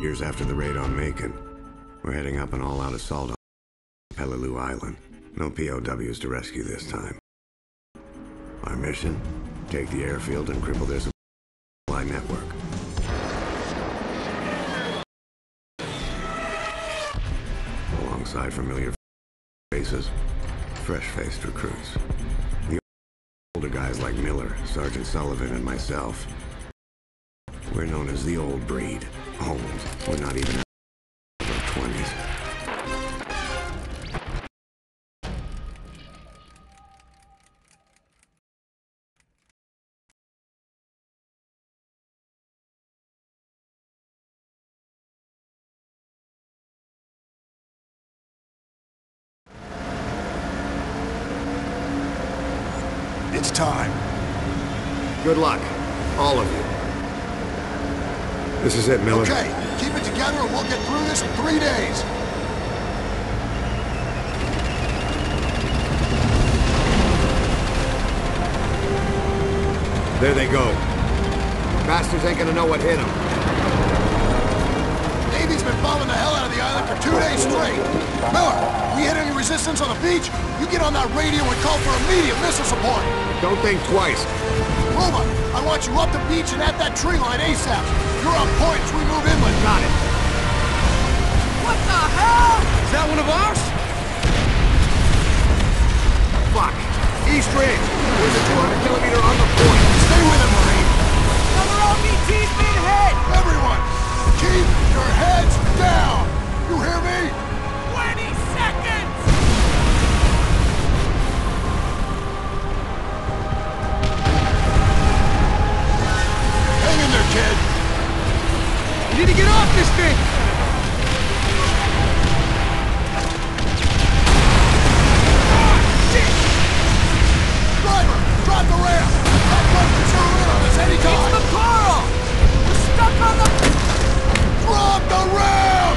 Years after the raid on Macon, we're heading up an all-out assault on Peleliu Island. No POWs to rescue this time. Our mission? Take the airfield and cripple their supply network. Alongside familiar faces, fresh-faced recruits. The older guys like Miller, Sergeant Sullivan, and myself. We're known as the old breed. Old. We're not even in our 20s. It's time. Good luck, all of you. This is it, Miller. Okay, keep it together and we'll get through this in 3 days. There they go. Bastards ain't gonna know what hit them. Navy's been bombing the hell out of the island for 2 days straight. Miller, we hit any resistance on the beach, you get on that radio and call for immediate missile support. Don't think twice. Roma, I want you up the beach and at that tree line ASAP. You're on point as we move inland. Got it. What the hell? Is that one of ours? Fuck. East Ridge. There's a 200-kilometer on the point. Stay with him, Marine. Another LBT's been hit! Everyone, keep your heads down. You hear me? 20 seconds! Hang in there, kid. We need to get off this thing! Driver, drop the ramp! That boat can zero in on us anytime! It's the Carl! We're stuck on the... Drop the ramp!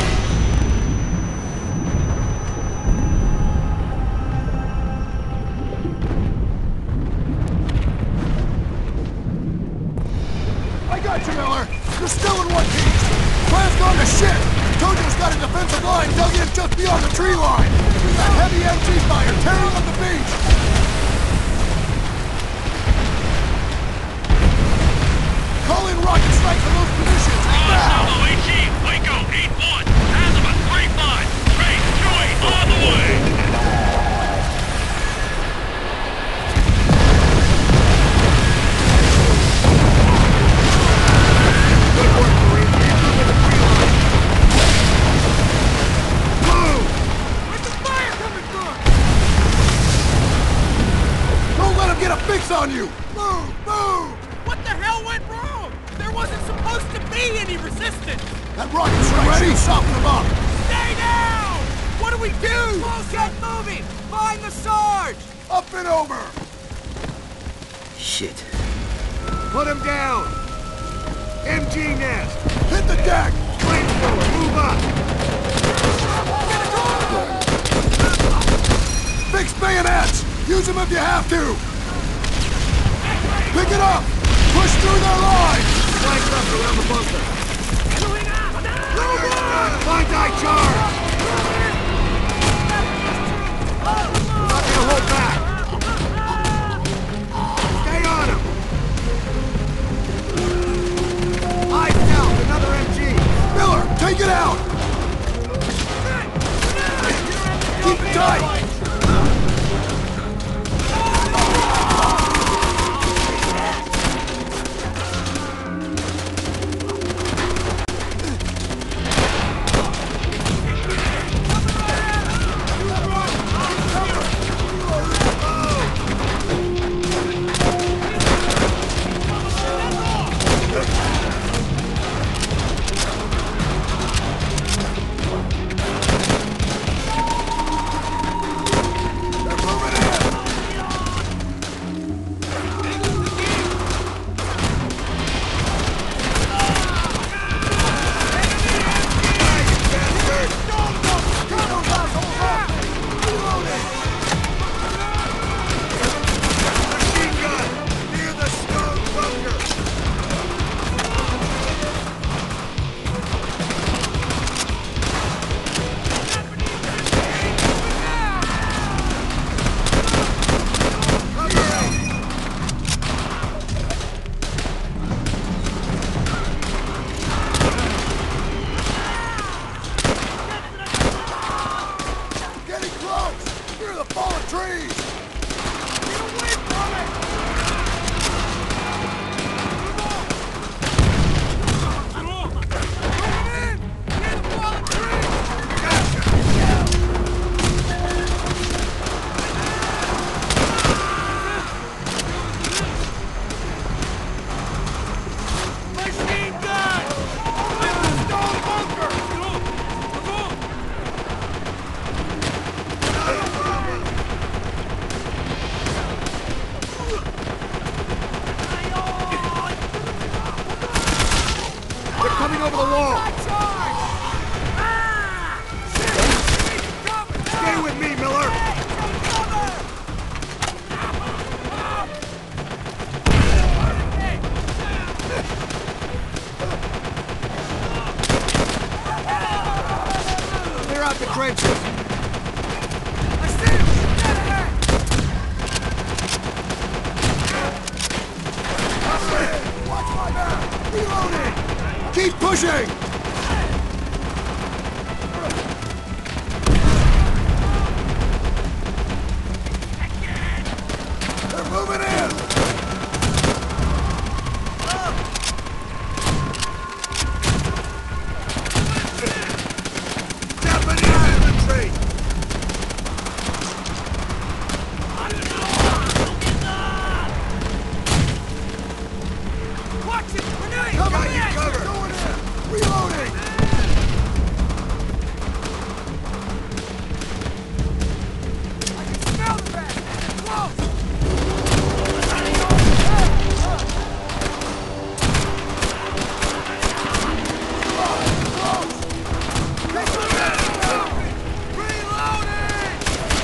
I got you, Miller! You're still in one piece! Plan's gone to shit! Tojo's got a defensive line dug in just beyond the tree line! We've got heavy MG fire tearing up the beach! Call in rocket strikes on those positions! Now! Bravo, HE, Waco, 8-1, Azimuth, 3-5, Trace, Joy, on the way! Good work, Marine. Get moving the tree line. Move! Where's the fire coming from? Don't let him get a fix on you! Move! Move! What the hell went wrong? There wasn't supposed to be any resistance! That rocket strike should soften them up! Stay down! What do we do? Get moving! Find the Sarge! Up and over! Shit. Put him down! MG nest! Hit the deck! Flamethrower, move up! Fix bayonets! Use them if you have to! Pick it up! Push through their line! Flank up around the bunker. Find die charge! We're not gonna hold back! Stay on him! Eyes down, another MG! Miller, take it out! Keep it tight! over the wall! Stay with me, Miller! Clear out the trenches! I see him! Get ahead! Watch my back! Reloading! Keep pushing! They're moving in! Japanese infantry! Watch it! Grenade! Cover Coming you, in! cover! Going in! Reloading! I can smell the rat! Close! Reloading!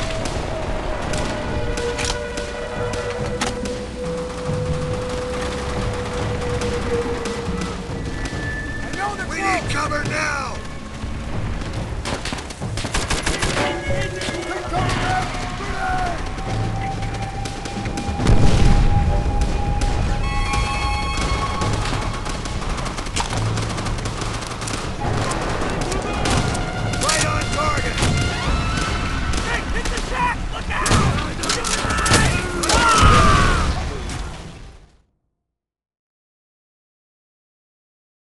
I know they're We close! need cover now!